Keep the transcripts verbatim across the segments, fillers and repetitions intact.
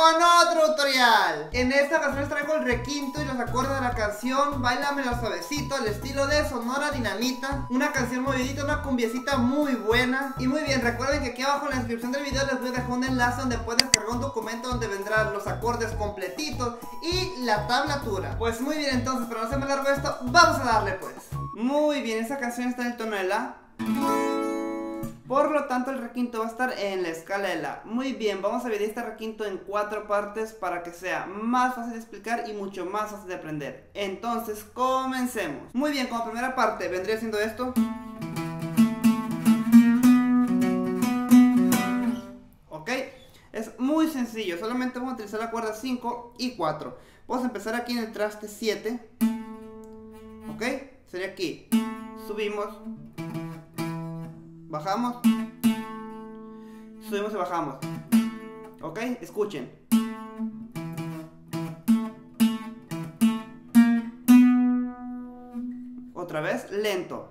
con otro tutorial. En esta ocasión les traigo el requinto y los acordes de la canción Báilamela suavecito, al estilo de Sonora Dinamita. Una canción movidita, una cumbiecita muy buena. Y muy bien, recuerden que aquí abajo en la descripción del video les voy a dejar un enlace donde pueden descargar un documento donde vendrán los acordes completitos y la tablatura. Pues muy bien, entonces, para no hacerme largo esto, vamos a darle pues. Muy bien, esta canción está en el tono de La. Por lo tanto el requinto va a estar en la escala de La. Muy bien, vamos a dividir este requinto en cuatro partes para que sea más fácil de explicar y mucho más fácil de aprender. Entonces comencemos. Muy bien, como primera parte vendría siendo esto. Ok, es muy sencillo, solamente vamos a utilizar la cuerda cinco y cuatro. Vamos a empezar aquí en el traste siete. Ok, sería aquí. Subimos, bajamos, subimos y bajamos. Ok, escuchen. Otra vez, lento.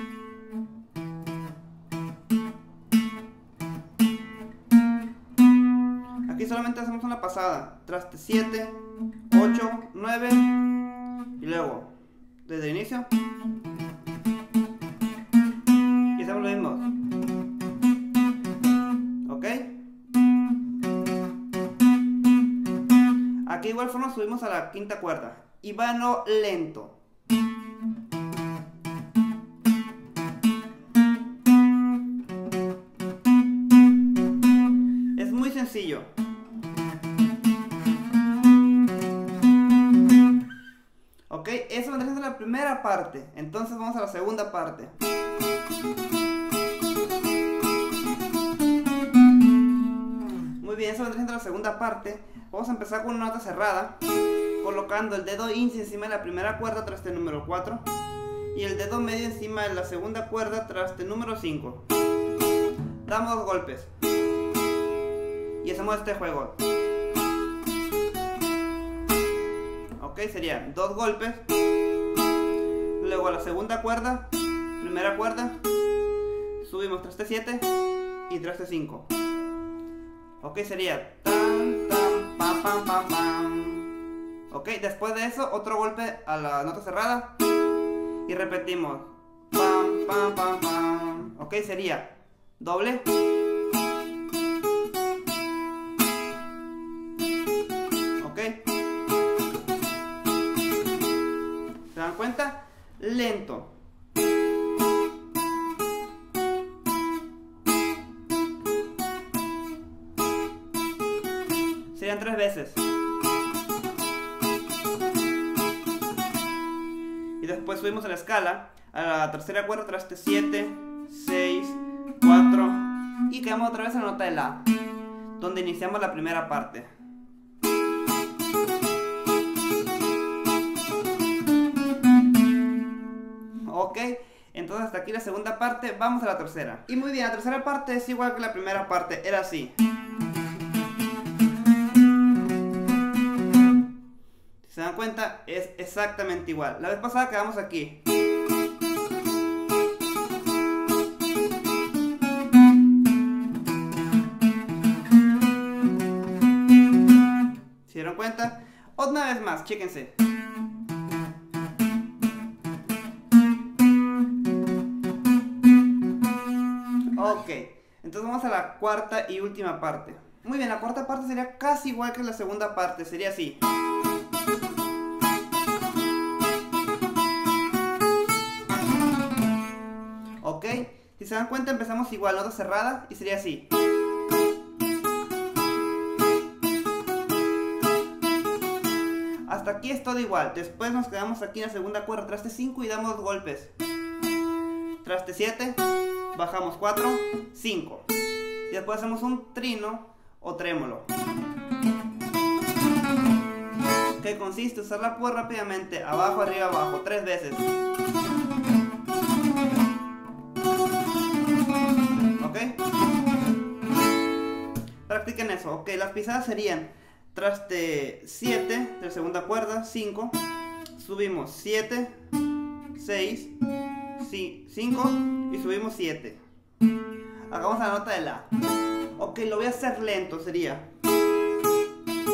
Aquí solamente hacemos una pasada. Traste siete, ocho, nueve. Y luego, desde el inicio. Y hacemos lo mismo. Ok. Aquí de igual forma subimos a la quinta cuerda. Y va no lento. Es muy sencillo. Ok, eso vendría siendo la primera parte. Entonces vamos a la segunda parte. Muy bien, eso vendría siendo la segunda parte. Vamos a empezar con una nota cerrada, colocando el dedo índice encima de la primera cuerda, traste número cuatro, y el dedo medio encima de la segunda cuerda, traste número cinco. Damos dos golpes y hacemos este juego. Ok, serían dos golpes, luego a la segunda cuerda, primera cuerda, subimos traste siete y traste cinco. Ok, sería tan, tan, pam, pam, pam, pam. Ok, después de eso, otro golpe a la nota cerrada y repetimos pam, pam, pam, pam. Ok, sería doble. Ok. ¿Se dan cuenta? Lento. Serían tres veces. Y después subimos a la escala a la tercera cuerda, traste siete, seis, cuatro. Y quedamos otra vez en la nota de La, donde iniciamos la primera parte. Ok, entonces hasta aquí la segunda parte, vamos a la tercera. Y muy bien, la tercera parte es igual que la primera parte, era así. Si se dan cuenta, es exactamente igual. La vez pasada quedamos aquí. ¿Se dieron cuenta? Otra vez más, chéquense. Ok, entonces vamos a la cuarta y última parte. Muy bien, la cuarta parte sería casi igual que la segunda parte, sería así. Ok, si se dan cuenta empezamos igual, nota cerrada y sería así. Hasta aquí es todo igual, después nos quedamos aquí en la segunda cuerda, traste cinco y damos dos golpes. Traste siete, bajamos cuatro, cinco. Y después hacemos un trino o trémolo, que consiste en usar la púa rápidamente, abajo, arriba, abajo, tres veces. Ok, practiquen eso. Ok, las pisadas serían traste siete de segunda cuerda, cinco, subimos siete, seis, cinco y subimos siete. Hagamos la nota de La. Ok, lo voy a hacer lento, sería.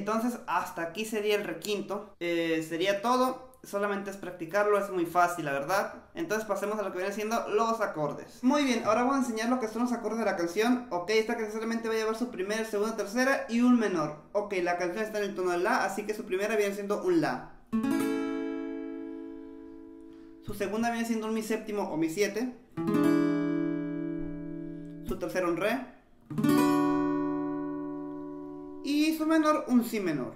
entonces hasta aquí sería el requinto. eh, Sería todo. Solamente es practicarlo, es muy fácil, la verdad. Entonces pasemos a lo que vienen siendo los acordes. Muy bien, ahora voy a enseñar lo que son los acordes de la canción. Ok, esta canción solamente va a llevar su primera, segunda, tercera y un menor. Ok, la canción está en el tono de La, así que su primera viene siendo un La. Su segunda viene siendo un Mi séptimo o Mi siete. Su tercera un Re. Y su menor un Si menor.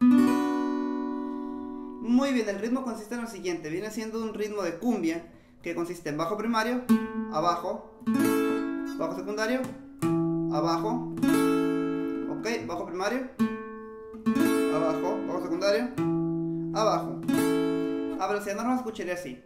Muy bien, el ritmo consiste en lo siguiente. Viene siendo un ritmo de cumbia que consiste en bajo primario, abajo, bajo secundario, abajo, ok, bajo primario, abajo, bajo secundario, abajo. A velocidad normal escucharía así.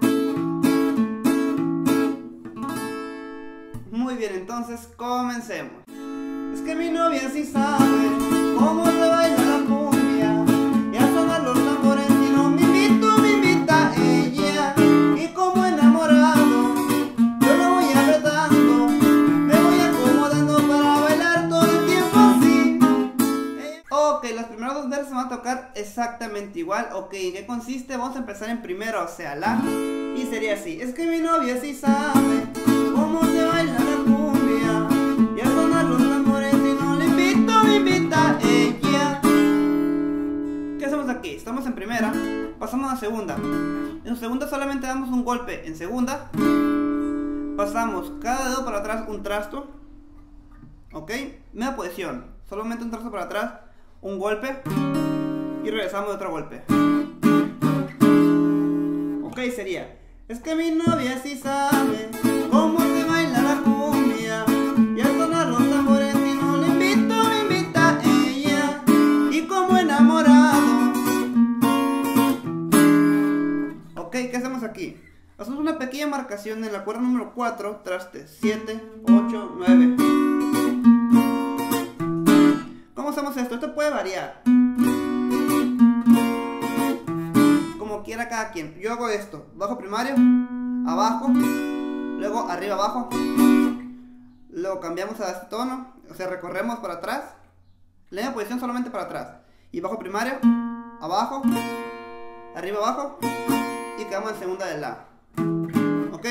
Muy bien, entonces comencemos. Es que mi novia sí sabe cómo se baila la cumbia, y a sonar los tambores y no me invito, me invita ella. Y como enamorado, yo lo voy apretando, me voy acomodando para bailar todo el tiempo así. eh. Ok, los primeros dos versos se van a tocar exactamente igual. Ok, ¿en qué consiste? Vamos a empezar en primero, o sea, La. Y sería así. Es que mi novia sí sabe cómo se baila la cumbia, y a sonar los tambores y no le invito, me invita ella. ¿Qué hacemos aquí? Estamos en primera, pasamos a segunda. En segunda solamente damos un golpe. En segunda pasamos cada dedo para atrás un trasto. Ok, media posición, solamente un trasto para atrás, un golpe y regresamos de otro golpe. Ok, sería: es que mi novia sí sabe cómo se baila la cumbia, y al sonar los tambores y no le invito, me invita ella. Y como enamorado. Ok, ¿qué hacemos aquí? Hacemos una pequeña marcación en la cuerda número cuatro, traste siete, ocho, nueve. ¿Cómo hacemos esto? Esto puede variar, como quiera cada quien. Yo hago esto: bajo primario, abajo, luego arriba, abajo, luego cambiamos a este tono, o sea, recorremos para atrás, la misma posición solamente para atrás, y bajo primario, abajo, arriba, abajo, y quedamos en segunda de La. Ok,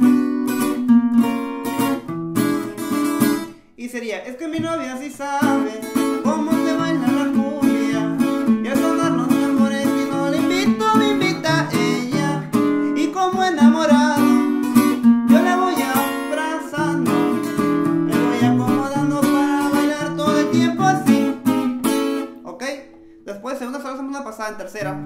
y sería: es que mi novia sí sabe cómo se baila la cumbia, y al sonar los tambores y no le invito, me invita ella. Y como enamorado, yo la voy abrazando, me voy acomodando para bailar todo el tiempo así. Ok, después de segunda solo hacemos una pasada en tercera,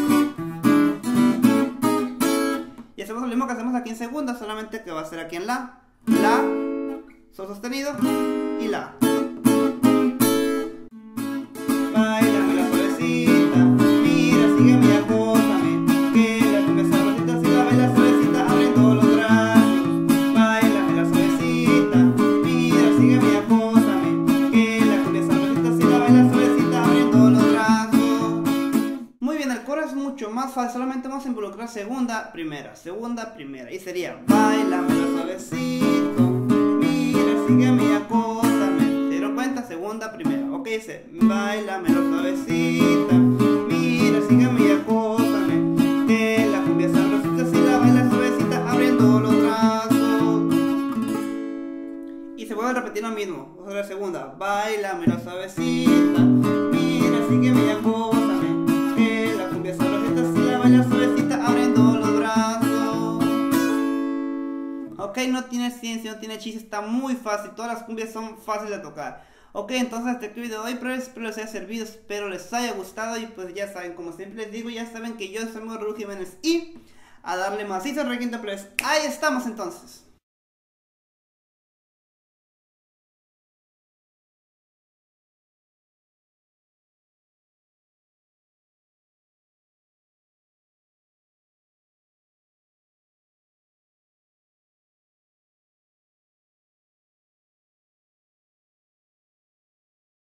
y hacemos lo mismo que hacemos aquí en segunda, solamente que va a ser aquí en La. La, Sol sostenido y La. Báilame la suavecita, mira, sígueme y acósame, que la cumbia sabrosita, si la bailas suavecita, abre todos los brazos. Báilame la suavecita, mira, sígueme y acósame, que la cumbia sabrosita, si la bailas suavecita, abre todos los brazos. Muy bien, el coro es mucho más fácil, solamente vamos a involucrar segunda, primera, segunda, primera, y sería: báilame la suavecito, mira, sígueme y acósame. ¿Se dieron cuenta? Segunda, primera. Ok, dice: báilame la suavecita, mira, sígueme y acósame, que la cumbia sabrosita, si la bailas suavecita, abriendo los brazos. Y se vuelve a repetir lo mismo. Vamos a ver la segunda: báilame la suavecita, mira, sígueme y acósame, que la cumbia sabrosita, si la bailas suavecita, abriendo los brazos. Ok, no tiene ciencia, no tiene chiste, está muy fácil. Todas las cumbias son fáciles de tocar. Ok, entonces hasta aquí el video de hoy, pero espero les haya servido, espero les haya gustado. Y pues ya saben, como siempre les digo, ya saben que yo soy Raúl Jiménez, y a darle macizo al requinto, pues ahí estamos entonces.